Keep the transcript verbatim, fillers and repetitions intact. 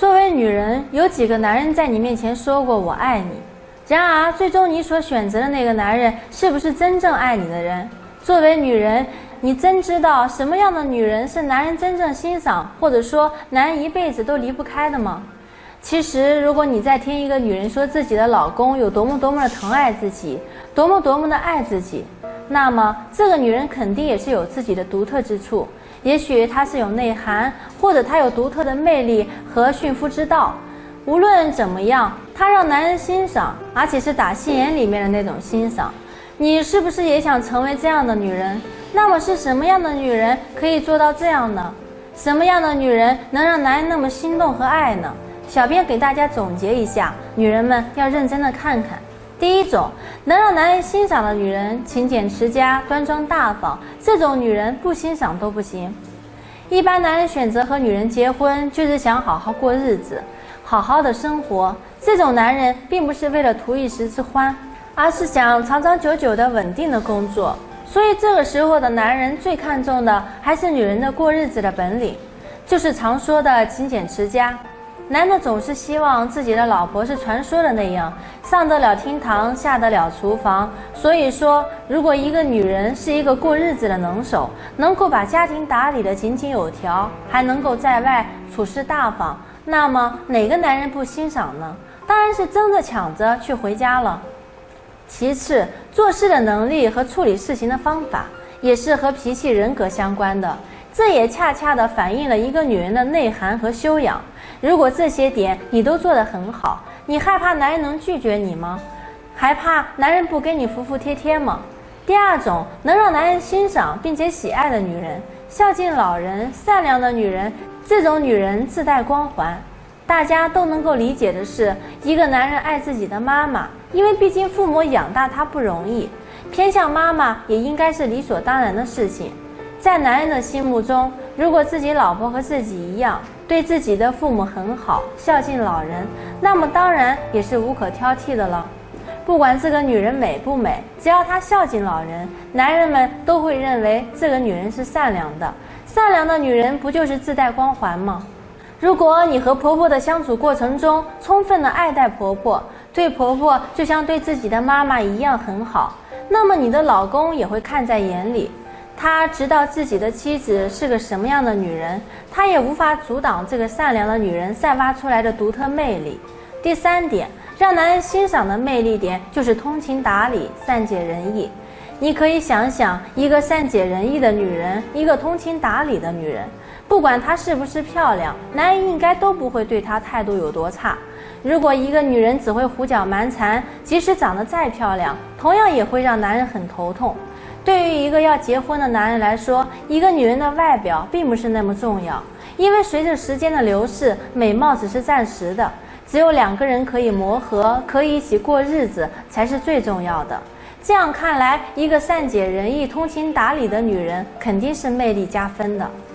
作为女人，有几个男人在你面前说过我爱你，然而最终你所选择的那个男人是不是真正爱你的人？作为女人，你真知道什么样的女人是男人真正欣赏，或者说男人一辈子都离不开的吗？其实如果你在听一个女人说自己的老公有多么多么的疼爱自己，多么多么的爱自己，那么这个女人肯定也是有自己的独特之处，也许她是有内涵，或者她有独特的魅力和驯夫之道。无论怎么样，她让男人欣赏，而且是打心眼里面的那种欣赏。你是不是也想成为这样的女人？那么是什么样的女人可以做到这样呢？什么样的女人能让男人那么心动和爱呢？小编给大家总结一下，女人们要认真的看看。第一种，能让男人欣赏的女人，勤俭持家，端庄大方，这种女人不欣赏都不行。一般男人选择和女人结婚，就是想好好过日子，好好的生活。这种男人并不是为了图一时之欢，而是想长长久久的稳定的工作。所以这个时候的男人最看重的还是女人的过日子的本领，就是常说的勤俭持家。男的总是希望自己的老婆是传说的那样，上得了厅堂，下得了厨房。所以说，如果一个女人是一个过日子的能手，能够把家庭打理得井井有条，还能够在外处事大方，那么哪个男人不欣赏呢？当然是争着抢着去回家了。其次，做事的能力和处理事情的方法也是和脾气人格相关的，这也恰恰地反映了一个女人的内涵和修养。如果这些点你都做得很好，你害怕男人能拒绝你吗？还怕男人不给你服服帖帖吗？第二种，能让男人欣赏并且喜爱的女人，孝敬老人、善良的女人，这种女人自带光环。大家都能够理解的是，一个男人爱自己的妈妈，因为毕竟父母养大他不容易，偏向妈妈也应该是理所当然的事情。在男人的心目中，如果自己老婆和自己一样，对自己的父母很好，孝敬老人，那么当然也是无可挑剔的了。不管这个女人美不美，只要她孝敬老人，男人们都会认为这个女人是善良的。善良的女人不就是自带光环吗？如果你和婆婆的相处过程中充分的爱戴婆婆，对婆婆就像对自己的妈妈一样很好，那么你的老公也会看在眼里。他知道自己的妻子是个什么样的女人，他也无法阻挡这个善良的女人散发出来的独特魅力。第三点，让男人欣赏的魅力点就是通情达理、善解人意。你可以想想，一个善解人意的女人，一个通情达理的女人，不管她是不是漂亮，男人应该都不会对她态度有多差。如果一个女人只会胡搅蛮缠，即使长得再漂亮，同样也会让男人很头痛。对于一个要结婚的男人来说，一个女人的外表并不是那么重要，因为随着时间的流逝，美貌只是暂时的，只有两个人可以磨合，可以一起过日子才是最重要的。这样看来，一个善解人意、通情达理的女人肯定是魅力加分的。